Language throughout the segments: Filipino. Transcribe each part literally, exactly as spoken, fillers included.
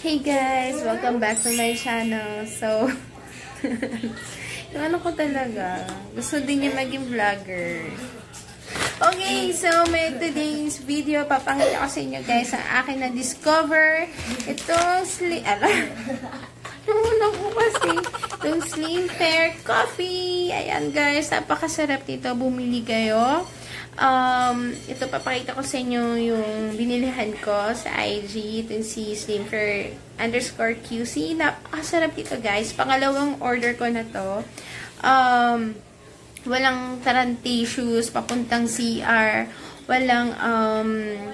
Hey guys! Welcome back to my channel. So, yung ano ko talaga, gusto din niya maging vlogger. Okay, so may today's video, papakita ko sa inyo guys ang akin na discover itong slim, ala, nauna ko kasi, itong Slim Fair Coffee. Ayan guys, napakasarap dito. Bumili kayo. Um, ito, papakita ko sa inyo yung binilihan ko sa I G. Ito si Slim Fair underscore Q C. Napakasarap dito guys. Pangalawang order ko na to. Um, walang tarantaceous, papuntang C R. Walang um,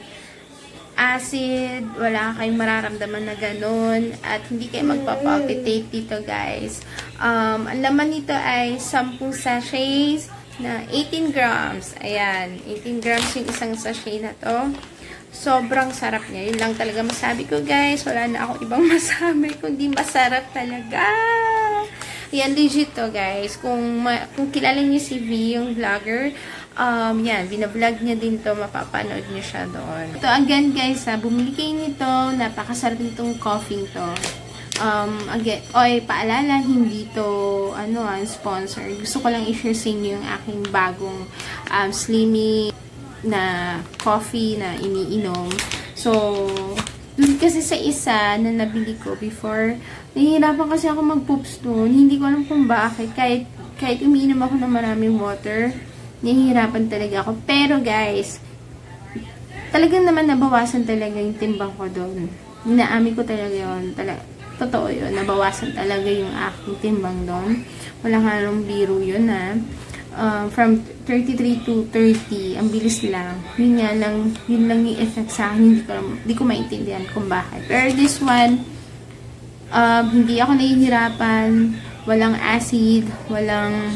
acid. Wala kayong mararamdaman na ganun. At hindi kayo magpapalpitate dito guys. Um, ang laman nito ay ten sachets na eighteen grams. Ayan. eighteen grams yung isang sachet na to. Sobrang sarap niya. Yun lang talaga masabi ko, guys. Wala na ako ibang masabi. Kundi masarap talaga. Ayan, legit to, guys. Kung, ma kung kilala niyo si V, yung vlogger, um, yan, binablog niya din to. Mapapanood niyo siya doon. Ito, again, guys, ha, bumili kayo nito. Napakasarap nitong coffee to. Um, again, oy, paalala, hindi to, ano, ah, sponsor. Gusto ko lang i-share sa inyo yung aking bagong um, Slimmy na coffee na iniinom. So, dun kasi sa isa na nabili ko before, nahihirapan kasi ako mag-poops doon. Hindi ko alam kung bakit. Kahit, kahit umiinom ako ng maraming water, nahihirapan talaga ako. Pero guys, talagang naman nabawasan talaga yung timbang ko doon. Inaamin ko talaga yun. Talaga. Totoo yun. Nabawasan talaga yung aking timbang doon. Walang halong biro yun, ha. Uh, from thirty-three to thirty, ang bilis lang. Yun nga lang, yun lang yung effect sa akin. Hindi ko, hindi ko maintindihan kung bakit. Pero this one, uh, hindi ako nahihirapan. Walang acid, walang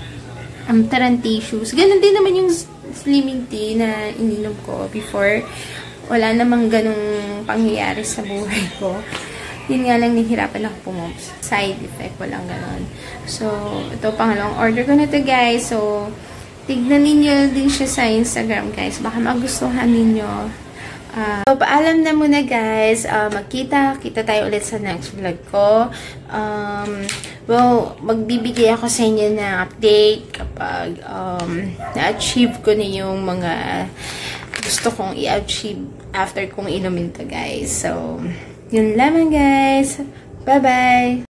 um, tarantaceous. Ganun din naman yung slimming tea na ininom ko before. Wala namang ganung pangyayari sa buhay ko. Yun nga lang, nahihirapan ako pumumps. Side effect, walang ganon. So, ito, pangalawang order ko na to guys. So, tignan ninyo din siya sa Instagram, guys. Baka magustuhan ninyo. Uh, so, paalam na muna, guys. Uh, magkita. Kita tayo ulit sa next vlog ko. Um, well, magbibigay ako sa inyo ng update kapag um, na-achieve ko na yung mga gusto kong i-achieve after kong inumin to, guys. So, yun lamang guys. Bye-bye!